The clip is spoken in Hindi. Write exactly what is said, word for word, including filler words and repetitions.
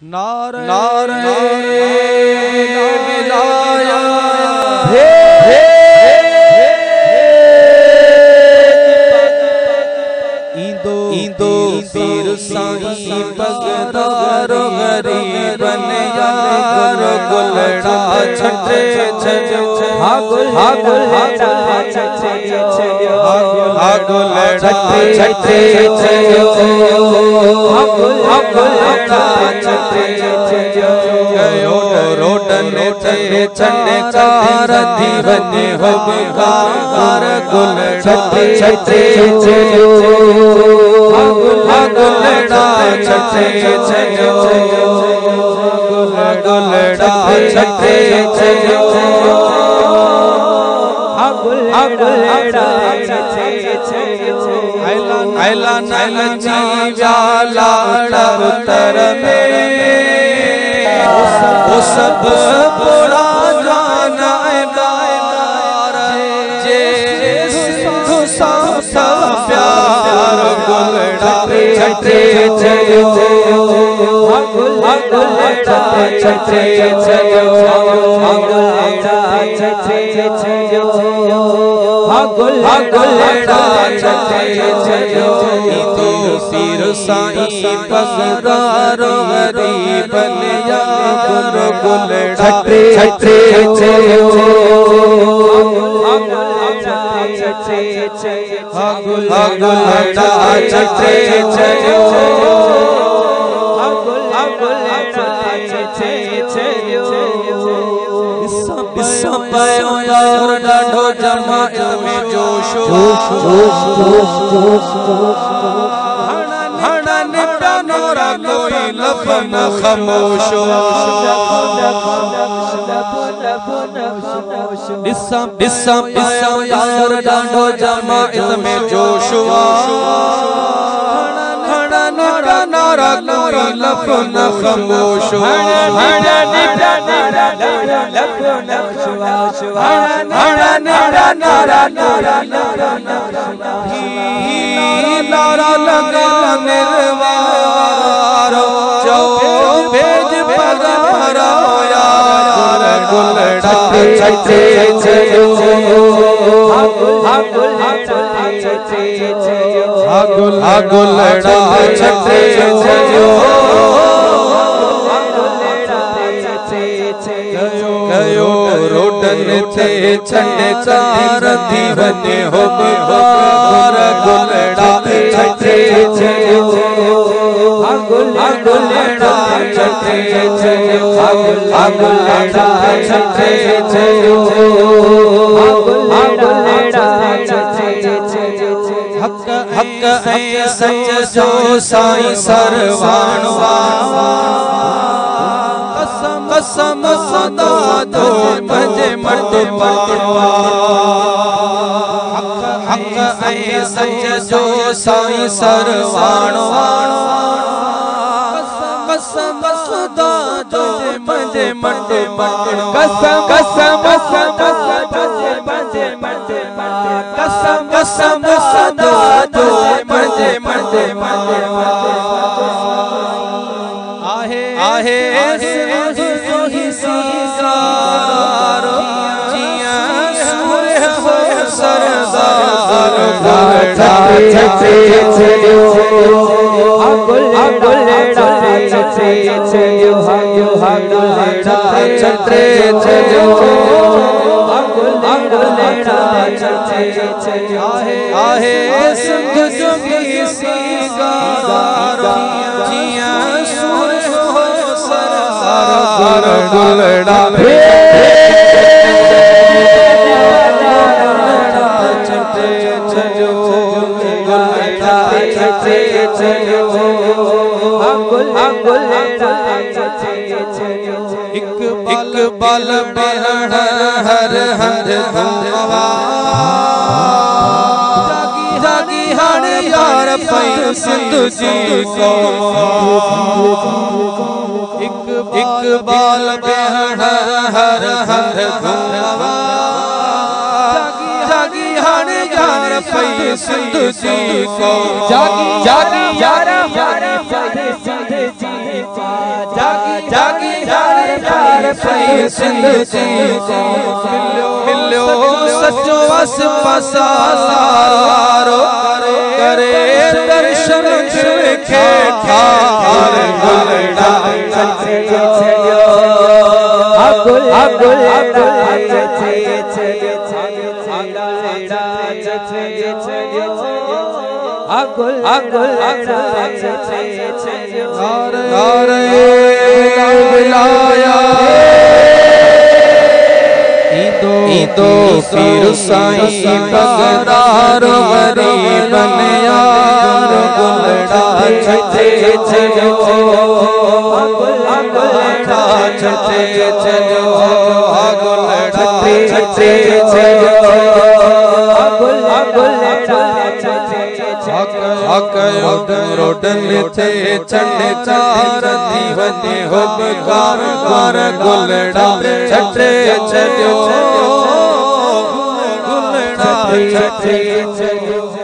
नारे नारे विलाया इंदो इंदो पीर साईं बगदार गरीब ने यार गुलड़ा छटे छजो हा गुलड़ा छटे छजो हा गुलड़ा छटे छजो हा गुलड़ा छटे छजो गयो रोडन ते छटे कार दीवने हो बेकार गुलड़ा छटे छजो गुलड़ा छटे छजो गुलड़ा छटे छजो गुलड़ा छटे छजो आइला नलची व्याला पुत्र में वो सब बड़ा जाना बार जे सिंधु सा प्यार गुलड़ा छटे छजो गुलड़ा छटे छजो गुलड़ा छटे छजो गुलड़ा छटे छजो तो पीर साईं बगदार गरीब ने यार गुलड़ा छटे छजो गुलड़ा छटे छजो डाढो जमात में जोश हणा निपटा नोरा कोई लफन खामोश बिस्सा बिस्सा बिस्सा यार डाढो जमात में जोश हणा निपटा नोरा कोई लफन खामोश हणा निपटा नोरा लफन खामोश हणा निपटा नोरा नोरा नारा लगा निर्वारो जो भेद पगारा यार गुलड़ा छटे छजो गुलड़ा छटे छजो गुलड़ा छटे छजो गयो रोडन थे छटे चार दीवने हो बेकार गुलड़ा छटे छजो गुलड़ा छटे छजो गुलड़ा छटे छजो गुलड़ा छटे छजो हक हक है सच जो साईं सरवाणवा कसम कसम सदा दो भजे मट पावा हक है सच जो साईं सरवाणवा कसम सदा दो भजे मट पावा कसम कसम सदा भजे भजे मट कसम कसम सदा दो भजे मट आहे आहे छटे छजो गुलड़ा छटे छजो गुलड़ा छटे छजो गुलड़ा छटे छजो आहे सिंध जोगी सीगार जिया सुर हो सरदार गुलड़ा इकबाल बेहड़ हर हंद धुआ जागी हण यार पई सिंधु जी को इकबाल बेहड़ हर हंद धुआ जागी हण यार पई सिंधु जी को जागी जागी यार पई सिंधु जी पई सिंध जी मिलियो सचो अस पसारो करे दर्शन खे ठार गुलड़ा चलियो अगुल अगुल अगुल अगुल नारे लाया ईदो ईदो पीर साईं बगदार वरी बनयार गुलड़ा छते चलो अगुल अगुलड़ा छते चलो गुलड़ा छते चलो अगुल अगुलड़ा हक रोडन थे चंड चार दीवने हो कार कार गुलड़ा छटे चलो गुलड़ा छटे चलो।